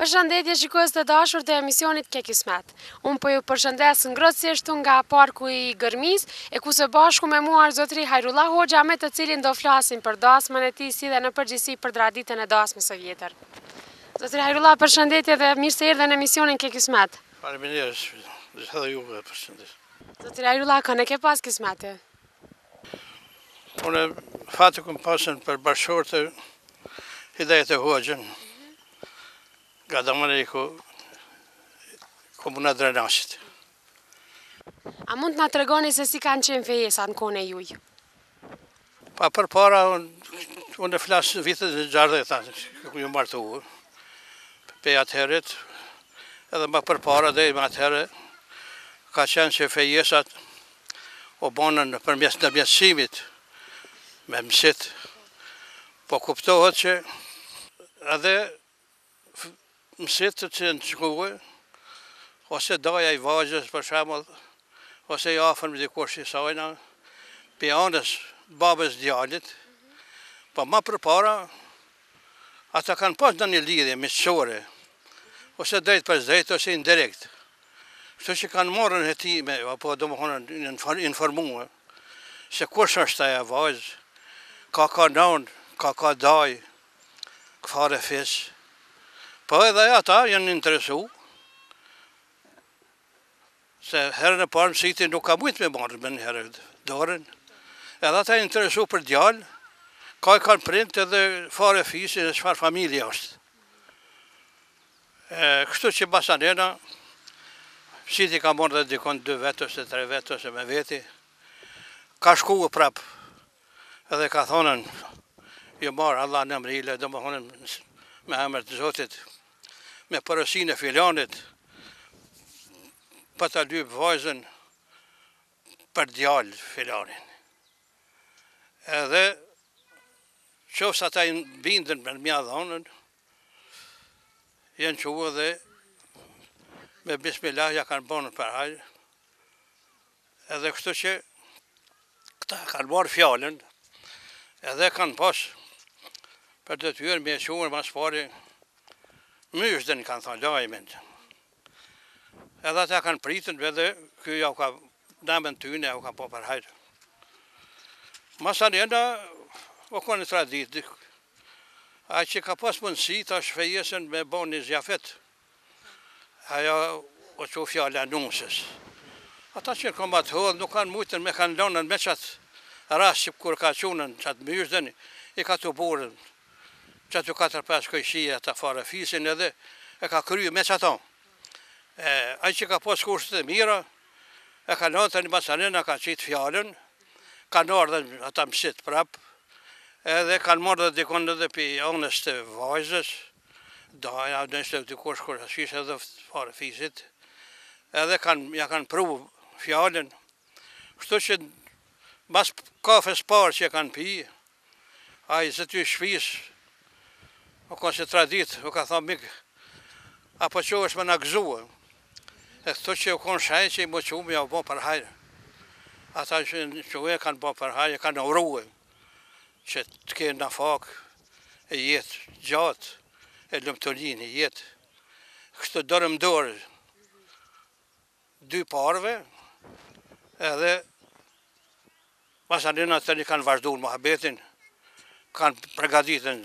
Përshëndetje shikues të dashur të emisionit Ke Kismet. Unë po ju përshëndes ngrohtësisht nga parku i Gërmis, e ku së bashku me mua zotri Hajrullah Hoxha, me të cilin do flasim për dasmën e tij si dhe në përgjithësi për traditën e dasmës së vjetër. Zotri Hajrullah, përshëndetje dhe mirë se erdhe në emisionin Ke Kismet. Faleminderit, edhe ju përshëndes. Zotri Hajrullah, kënë ke pas kismete? Unë fatë kom pasën për bashkërë të Hidayet e Hoxhën, nga damën e komuna Drenaçit. A mund të na tregoni se si kanë qenë fejesat në kohën e juaj? Pa përpara, unë flasë vitet e 60, ku ju martuar, pe atëherët, edhe më përpara dhe më atëherë, ka qenë që fejesat o bonën përmes në mjësimit, me mësit, po kuptohet që edhe mësit që në shkuë, ose daja i vajzës për shembull, ose i afër me dikush i sajna, pe anës babës djalit, po më përpara, ata kanë pas në një lidhje miqësore, ose drejt për drejt, ose indirekt. Kështu që kanë marrën hetime, apo domethënë informuar, se kush është ajo vajzë, ka non, ka daj, këfare fish. Po edhe ata janë interesu, se herën e parë mësiti nuk ka mujtë me marrë me një herë dorën, edhe ata janë interesu për djalë, ka i kanë prind edhe fare fish e çfarë familje është. Kështu që basanena, mësiti ka marrë dhe dikon 2 vetë ose 3 vetë ose me veti, ka shku prap, edhe ka thonën, ju marë Allah në mrile, do më thonën me emër të Zotit, me përësinë e filanit, për të lypë vajzën për djallë filanin. Edhe, qofës ata i bindën me mja dhonën, jenë që dhe me bismillah ja kanë bonën për hajë, edhe kështu që këta kanë marë fjallën, edhe kanë pas për të tyre me shumër mas pari myshdën kanë thonë lajmen. Edhe ata kanë pritën edhe kjo ja ka namën tyne ja ka po për hajrë. Masanena o konë tradit, a që ka pas mundësi ta shfejesën me bo një zjafet, ajo o që fjallë anusës. Ata që në kombat hodhë nuk kanë mujtën me kanë lonën me qatë rast që kur ka qunën qatë myshdën, i ka të burën, që të 4-5 këjshia të fare fisin edhe e ka kryu me qaton. Ai që ka pas kushtet e mira, e ka lanë të një masanena, ka qitë fjallën, kanë ardhe ata mësit prap, edhe kanë marrë dhe dikon edhe për anës të vajzës, daja, nështë të dikush kur ashish edhe fare fisit, edhe ja kanë pru fjallën, kështu që mas kafes parë që kanë pi, a i zëty shpis, o ka që tradit, o ka tha mikë, apo që është me në gëzua, e këto që o konë shaj që i mo qumë ja o bo për hajrë. Ata që e kanë bo për hajrë, kanë uruë, që të kenë në fakë e jetë gjatë, e lëmëtolin e jetë. Kështu dorëm dorë, 2 parve, edhe masanena të një kanë vazhdu në muhabetin, kanë pregaditën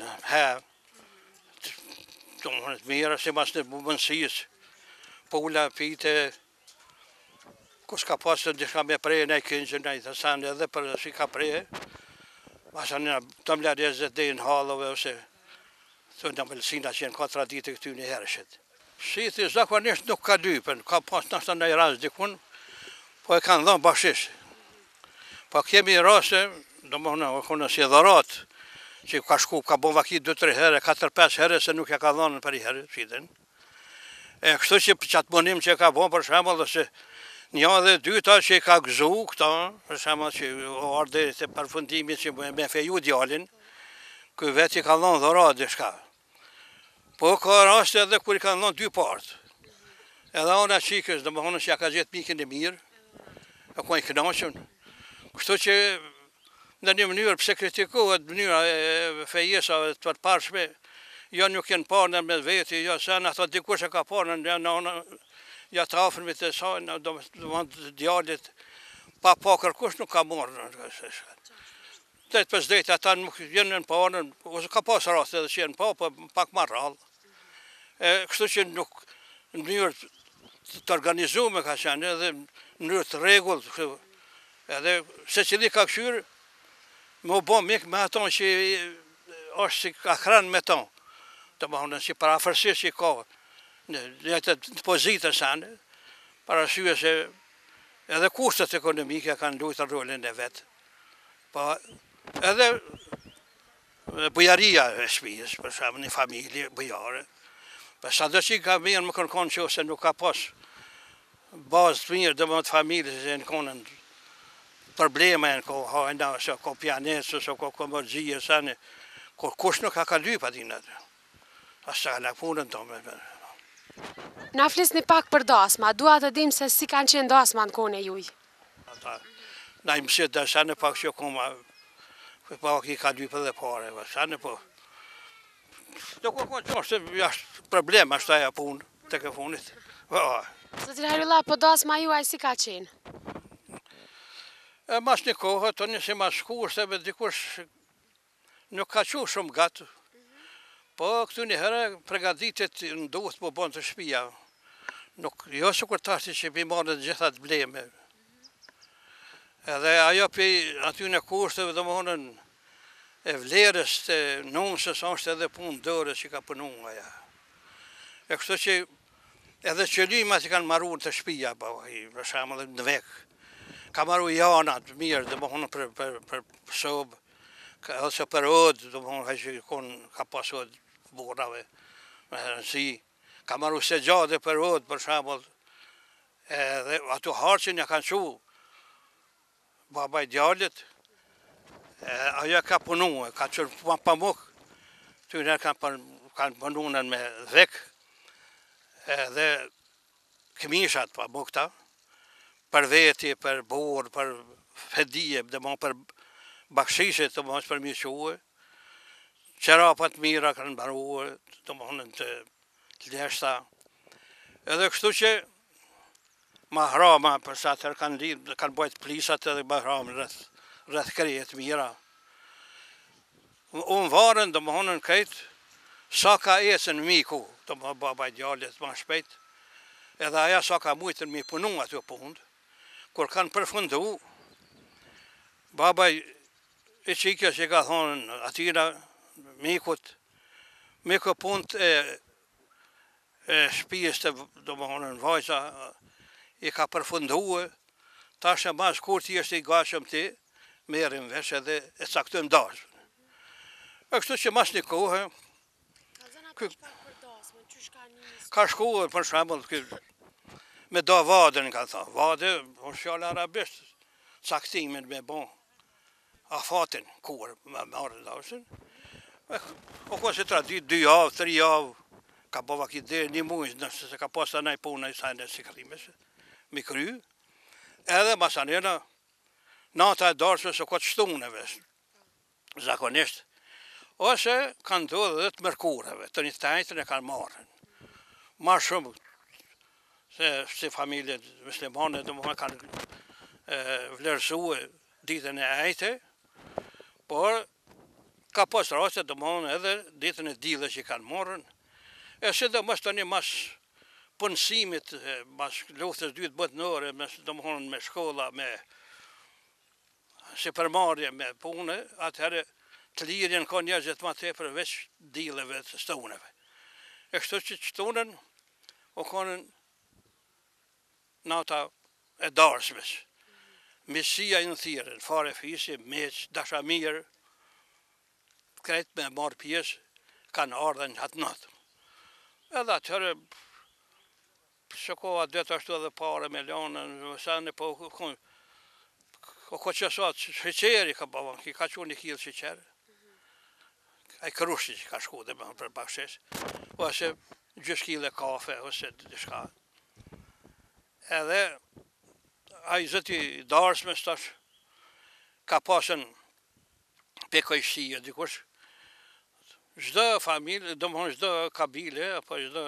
mira, si mas në mundësisë, pula, pite, kus ka pasë të dishka me preje, ne këngjë, ne i të sanë edhe për si ka preje, masanena të mlerjezet dhe në halëve, ose të në mëllësina që jenë ka traditë këty një herëshet. Shiti zakonisht nuk ka lypën, ka pas nështë në i rast dikun, po e kanë dhënë bashish. Po kemi rase, do më në si dharat, që ka shku, ka bo vaki 2-3 herë, 4-5 herë, se nuk ja ka dhënë për i herë, shiten. Kështu që qatë monim që ka bo, për shembull, dhe se një dhe dyta që i ka gëzu këta, për shembull që o ardhe të përfundimit që me feju djalin, këj veti ka dhënë dharat dhe shka. Po ka raste edhe kur i ka dhënë 2 partë. Edhe ona qikës, dhe më honë që ja ka gjithë mikin e mirë, e ku i kënaqën. Kështu që në një mënyrë pëse kritikohet mënyra e fejesave të përparshme, jo nuk jenë parë me veti, jo sen ato dikush e ka parë në nana, ja të afërmit e sajnë, do të djallit, pa kërkush nuk ka marrë. 8-5 ata nuk jenë në parën, ose ka pas raste edhe që jenë pa, po pak ma rrallë. Kështu që nuk në mënyrë të organizume ka qenë, edhe në mënyrë të rregull, edhe se cili ka këshyrë, me u bo mik me ato që është si ka kranë me to, të më hëndën si parafërsisht që i ka, në të pozitën sene, parasyve se edhe kushtet ekonomike kanë luajtur rolin e vetë. Po edhe bujaria e shtëpisë, për shembull një familje bujare, sa do që ka mirë më kërkon që ose nuk ka pas bazë të mirë dhe më të familjes që në konën probleme, në ko hajna, ose ko pjanesë, ose ko komërgjie, sani, kush nuk ka kaly pa dinat. Asa në punën të me. Na flisni pak për dasma, dua të dim se si kanë qenë dasma në kone juj. Na i mësit dhe sani pak që koma, pak i kaly për dhe pare, sani po. Do kërkon që është problem, është aja punë, të ke funit. Zotri Hajrullah, po dasma juaj si ka qenë? Mas një kohë, të njësi mas shkushte, me dikush nuk ka qu shumë gatë. Po këtu një herë pregaditit në duhet më bënë të shpia. Jo së kur tashti që pi marrë gjithat bleme. Edhe ajo pi aty në kushteve dhe më honën e vlerës të nëmësës është edhe punë dërës që ka punu aja. E kështu që edhe qëllimat që kanë marrë të shpia, për shamë dhe në vekë. Ka marrë janat mirë dhe më honën për sobë, ose për odë, dhe më honën që ka pas odë burave, me herënësi. Ka marrë se gjade për odë, për shamë, edhe ato harqin ja kanë qu, babaj djallit, ajo ka punu, ka qërë pa muk, të njerë kanë pununën me dhek, dhe këmishat pa muk ta, për veti, për borë, për fedije, dhe më për bakshishet, të më është për miquë, qerapat mira kanë baruë, të më hënën të leshta, edhe kështu që mahrama, për sa tërë kanë bojt plisat edhe mahrama rrëth krejet mira. Unë varën, dhe më hënën këtë, sa ka esën miku, të më babaj djallit ma shpejt, edhe aja sa ka mujtën mi punu atë punë, kur kanë përfundu, babaj i qikja që ka thonë atyra mikut, miku punët e shpijës të, do më honën, vajza, i ka përfunduë, tash e mas kur ti është i gashëm ti, merim vesh edhe e caktujmë dashë. E kështu që mas një kohë, ka shkuë, për shembull, me do vadën, ka thonë. Vadë, është fjallë arabisht, caktimin me bon, afatin, kur, me marrë dashën. O ko se tradit, 2 javë, 3 javë, ka bova ki dhe një mujë, nëse se ka pas të nej punë i sajnë e sikrimes, mi kry, edhe masanena, nata e darshme se ko të shtuneve, zakonisht, ose kanë dhëdhe dhe të mërkureve, të një tajtën e kanë marrën. Ma shumë, se si familje muslimane, dhe më kanë vlerësue ditën e ajte, por ka pas raste dhe më edhe ditën e dile që kanë marrën, e se dhe mështë të një mas punësimit, mas luftës dytë botënore, dhe më me shkolla, me si përmarje, me punë, atëherë të lirjen ka njerëzit ma tepër veç dileve të stuneve. E kështu që shtunën, o konën nata e darshmes. Misia i në thirën, fare fisi, meq, dasha mirë, krejt me marë pjesë, kanë ardhen atë natë. Edhe atëherë, shkoha detë ashtu edhe pare me lanën, sene po, ko që sot, shqeqeri ka bava, ki ka që një kilë shqeqeri. A i kërushti që ka shku dhe me për bakshes, ose gjysh kile kafe, ose dishka. Edhe, a i zëti darshme stash, ka pasën pekojshia dikush, çdo familje, domthonë çdo kabile apo çdo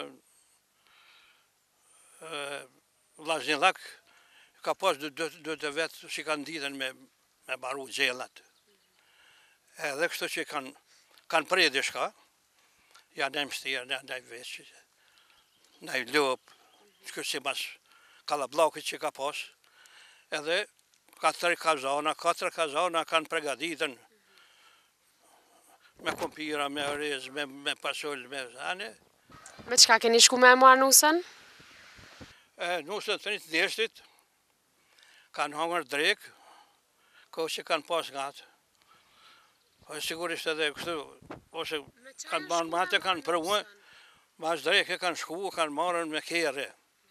vllazëllak ka pas do të vetë që kanë ditën me baru gjellat. Edhe kështu që kanë prej diçka, ja në mështirë, në veç, në lop, që si mas kalablokit që ka pas, edhe 4 kazana kanë pregaditën me kompira, me riz, me pasull, me zane. Me qka keni shku me marë nusën? Nusën të një të deshtit, kanë hangër drek, ko që kanë pas ngatë. Sigurisht edhe kështu, ose kanë banë mate, kanë përë, mas dreke kanë shku, kanë marën me kere.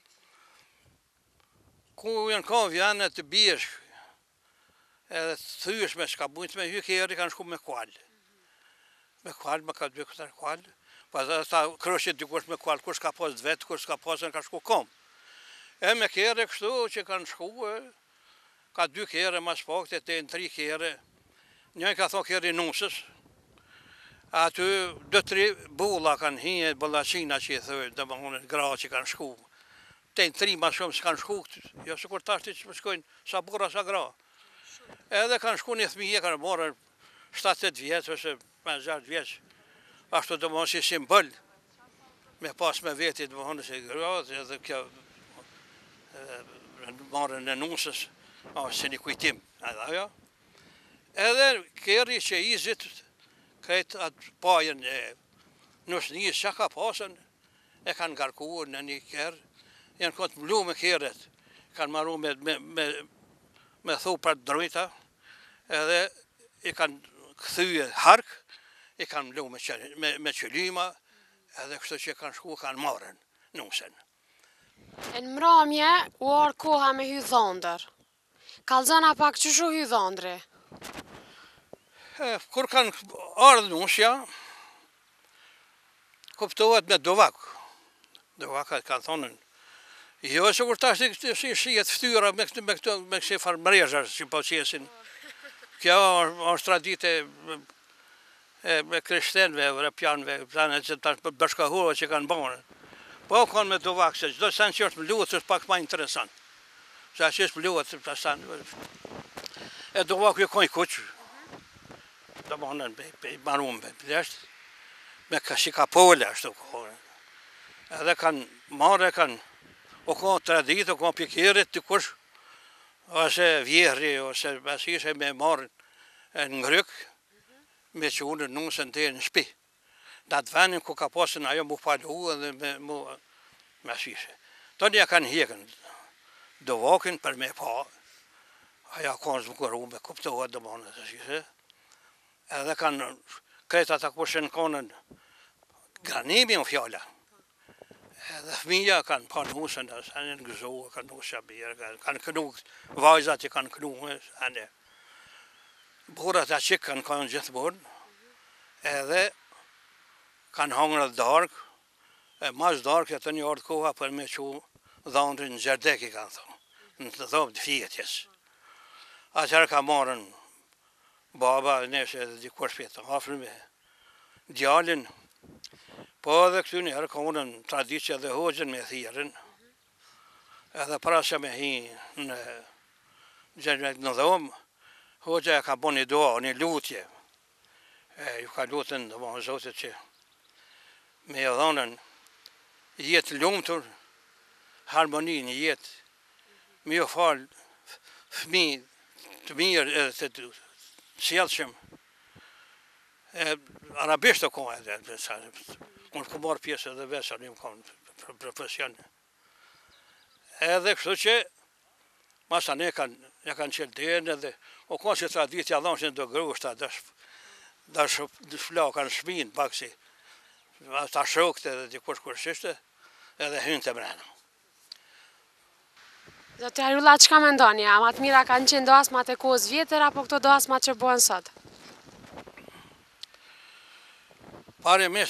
Ku janë ka vjane të bjeshk, edhe të thyshme, s'ka bujt me hy kere, kanë shku me kuallë. Me kuallë, me ka 2 kuallë. Pas dhe ta kërëshit dikush me kuallë, kush ka pas vetë, kush ka pasën, ka shku kom. E me kere kështu që kanë shku, ka 2 kere mas pak, të 3 kere. Njëj ka thonë kere nusës, aty 2-3 bulla kanë hinje, bullacina që i thërë, dhe më hunë gra që kanë shku. 3 ma shumë s'kanë shku, jo se kur tashti që më shkojnë sa bura sa gra. Edhe kanë shku një thmije, kanë morën 7-8 vjeç, ose 5-6 vjeç, ashtu dhe më hunë si simbol, me pas me vetit dhe më hunë si gra, edhe kjo marën në nusës, se një kujtim, edhe ajo. Edhe keri që izit, këtë atë pajën e nusë njës që ka pasën, e kanë garkuar në një kerë, janë këtë mlu me keret, kanë maru me thupar drujta, edhe i kanë këthyje hark, i kanë mlu me qëllima, edhe kështu që kanë shku, kanë marën nusën. E në mramje, u arë koha me hy dhondër. Kalzona pak që shu hy dhondri? Kur kanë ardhë nusja, kuptohet me dovak. Dovakat kanë thonën, jo se kur tash si shijet ftyra me kësi farmrezhar që po qesin. Kjo është tradite me krishtenve, evropianve, që tash bashkahura që kanë bërë. Po kanë me dovak, se gjdo sen që është më luët, është pak ma interesant. Se që është më luët, të sen. E dovak ju kojnë kuqë. Dhe më hënën i marum me plesht, me si ka pole ashtu kohë. Edhe kanë marrë, o ka tradit, o ka pikirit të kush, ose vjehri, ose basishe me marrë në ngryk, me që unë nusën të në shpi. Në atë venin ku ka pasën ajo mu falu edhe me basishe. Të një kanë hjekën, dovakin për me pa, aja kanë zbukaru me kuptohet dhe më hënë të shishe. Edhe kanë krejta të kushen konën granimi në fjalla. Edhe fëmija kanë pa nusën, anë në gëzohë, kanë nusë abirë, kanë kënu, vajzat që kanë kënu, anë. Burat a qikë kanë gjithmonë, edhe kanë hangërë darkë, e mas darkë e të një orë koha për me që dhondrin në gjerdeki kanë thonë, në të dhomë të fjetjes. Atërë ka marën baba, neshe edhe dikush për të hafrë me djallin, po edhe këtu njerë ka unën traditje dhe hoxën me thirën, edhe prasja me hi në dhomë, hoxëja ka bo një doa, një lutje, ju ka lutën dhe më zotit që me e dhonën jetë lumëtur, harmoni një jetë, me ju falë fëmi të mirë edhe të sjellshëm. Arabisht të kohë edhe, unë ku marë pjesë edhe vesër, një më kam profesion. Edhe kështu që, masa ne kanë qelë denë edhe, o ka që traditja dhonë që në do grushta, dash fla kanë shminë, pak si, ta shokët edhe dikush kërshishte, edhe hynë të mrenë. Zotë Hajrullah, që ka me ndoni? A matë mira kanë qenë dasmat e kohës vjetër, apo këto dasmat që bëhen sot? Pare mes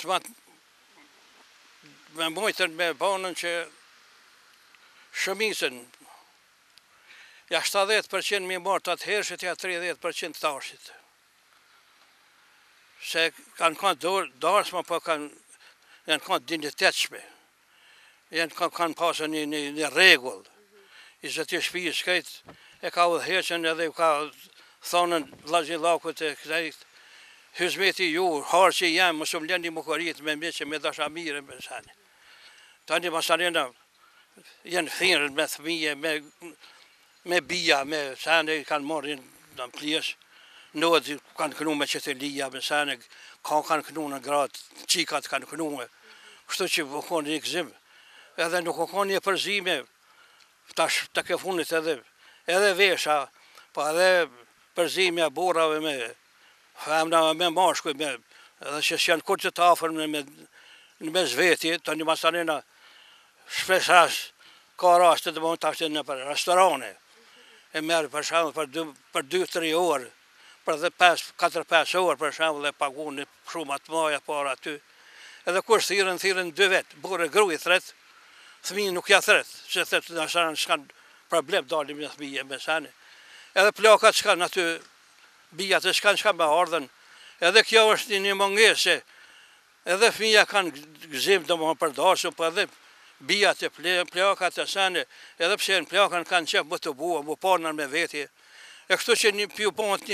me mujtën me banën që shëmisën, ja 70% mi marë të atë hershit, ja 30% të tashit. se kanë darsma, po janë kanë dignitetshme. Kanë pasur një rregull. I zoti shtëpisë shkejt e ka udhëheqën edhe ka thonën vllazhillakut e këtij hizmeti ju, harçi jam, mos u lëni mukorit me meqe me dashamire me sani. Tani masarena janë thirrën me fëmijë, me bija, me sani kanë marrin në plies. Nåt kanë kënu me qetelia, me sani kanë kënu në gratë, qikat kanë kënu. Kështu që u konë një gëzim. Edhe nuk u konë një përzime, tash të ke funit edhe vesha, pa edhe përzime burrave me femna me mashkuj, edhe që janë kur që të afër në mes veti, të një masarena shpesh ka raste të mund të ashtë në për restorane, e merë për shembull për 2-3 orë, për 4-5 orë për shembull e pagun një shumë atë maja para aty, edhe kur thirrën 2 vetë, burë e gruaj thret, fëmijë nuk ja thret, se thret në asarën s'kan problem dalim në fëmijë me sani, edhe plakat s'kan aty, bijat e s'kan me ardhen, edhe kjo është një mungese, edhe fëmija kanë gëzim të më përdashu, po edhe bijat e plakat e sani, edhe pse në plakan kanë qef më të bua, më parënën me veti, e kështu që një pju bëhet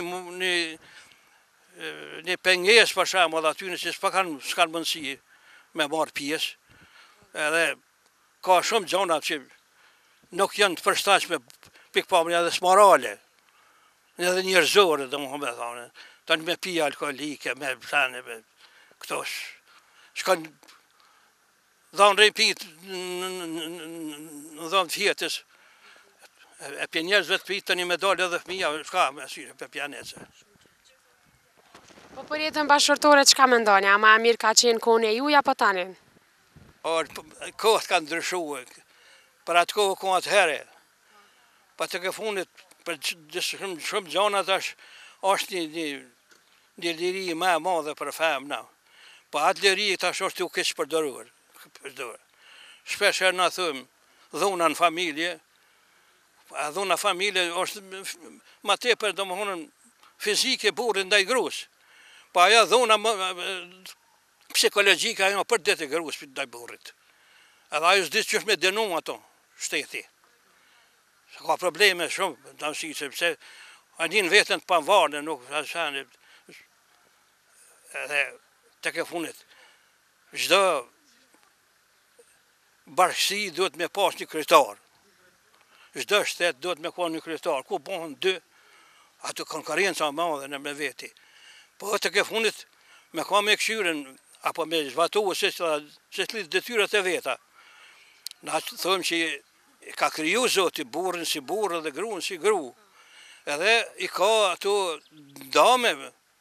një penges për shembull aty që s'kan mundësi me marrë pjesë, edhe ka shumë gjona që nuk janë të përshtatshme pikpamjen edhe morale, edhe njerëzore domethënë thonë, tani me pija alkoolike, me sani, me këto s'kan dhanë rejpit në dhanë fjetës, e për njerëzve të pitë një medalë edhe fëmija, shka me asyre për pjanece. Po për jetën bashkërtore çka mendoni, a ma mirë ka qenë kohën e juaj apo tani? Kohët kanë ndryshuar, për atë kohë ku atëhere, pa të ke funit, për shumë gjona tash, është një liri më e madhe për femna, po atë liri tash është u keq përdoruar. Shpesh na thëmë, dhuna në familje, dhuna familje është ma tepër domethënë fizike burrit ndaj gruas. Po ajo dhuna psikologjike ajo për det e gruas ndaj burrit. Edhe ajo s'di ç'është me denu ato shteti. Ka probleme shumë, dansi sepse adin veten të pavarë, nuk asani. Edhe tek e funit. Çdo bashkësi duhet me pas një kryetar. Çdo shtet duhet me ka një kryetar. Ku bëhen 2, ato konkurrenca e madhe në me veti. Po të ke funit me ka me këshyren, apo me zbatu se s'li detyrat e veta. Na thëmë që ka kriju Zoti burrin si burrë dhe gruan si gru. Edhe i ka ato dame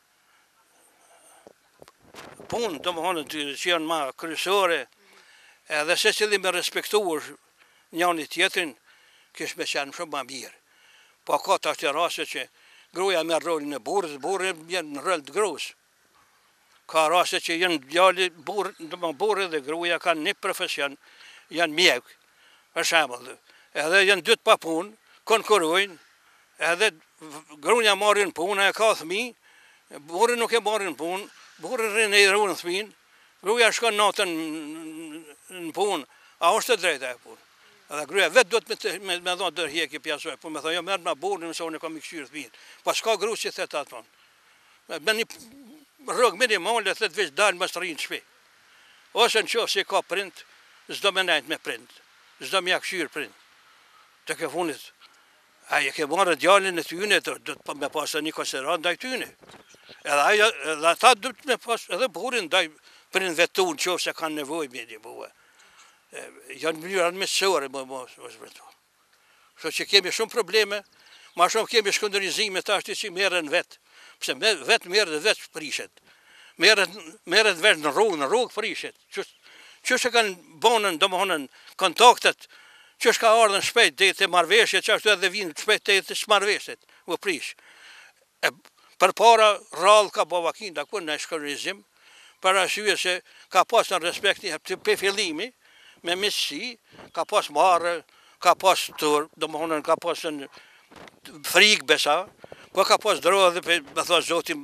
punë, domethënë që janë ma kryesore, edhe se cili me respektuar njëri tjetrin, kish me qenë shumë ma mirë. Po ka të ashtë raste që gruaja merr rolin e burrit, burri vjen në rol të gruas. Ka raste që janë djali, burri dhe gruaja kanë një profesion, janë mjek, për shembull. Edhe janë 2 pa punë, konkurrojnë, edhe gruaja marrin punë, e ka fëmijë, burri nuk e marrin punë, burri rrin e ruan fëmijën, gruaja shkon natën në punë, a është e drejta e punë. Edhe gruaja vetë duhet me dhënë dërhjekje pjasoj, po me thonë jo merr ma burrin se unë kam i këshyrë fëmijën. Po s'ka gruas që thet atë. Me një rrugë minimale thet veç dalë mos rrin në shtëpi. Ose nëse ka prind, s'do më nejt me prind. S'do më ja këshyrë prind. Të ke funit. Ai e ke marrë djalin e tyne, do të me pasë një konsiderat ndaj tyne. Edhe ata do të me pasë edhe burrin ndaj prindve tunë, nëse kanë nevojë me një bua. Janë mënyrat mesore, mos vërtu. Kështu që kemi shumë probleme, ma shumë kemi shkundërizime tash që merren vetë. Pse vetë merret dhe vetë prishet. Merret vetë në rrugë prishet. Çështë kanë bonën, domethënë kontaktet, çështë ka ardhur shpejt deri te marrëveshja, çështë edhe vinë shpejt deri te marrëveshjet, u prish. Përpara rrallë ka bavakinda ku në shkundërizim, për arsye se ka pas në respekt për fillimi, me miqësi, ka pas marrë, ka pas tur, domethënë ka pas frikë besa, po ka pas drodhë, me thonë Zoti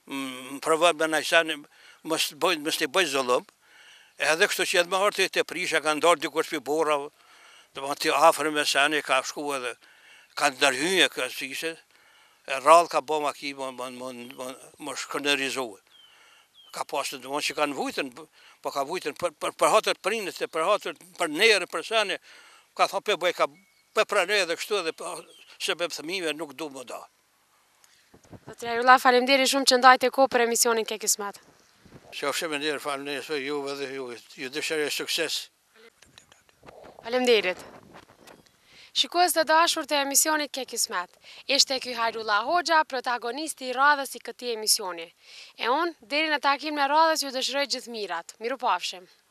më provoj me najsani, mos t'i bëj zullum, edhe kështu që edhe më hartë të prisha, ka ndarë dikush për borave, dhe më t'i afrë me sani, ka shku edhe, ka ndërhyje kësë ishe, e rrallë ka bo maki, më shkënërizohë. Ka pasë të që kanë vujtën, po ka vujtën për hatër prinët, për hatër për nere, për sani, ka thonë për bëj, ka për prane edhe kështu edhe se për thëmime nuk du më da. Zotri Hajrullah, faleminderit shumë që ndajte kohë për emisionin Ke Kismet. Qofshimë njerë, faleminderit juve dhe ju dëshiroj sukses. Faleminderit. Shikues të dashur të emisionit Ke Kismet, ishte ky Hajrullah Hoxha, protagonisti i radhës i këtij emisioni. E unë, deri në takimin e radhës, ju dëshiroj gjithë mirat. Mirupafshim.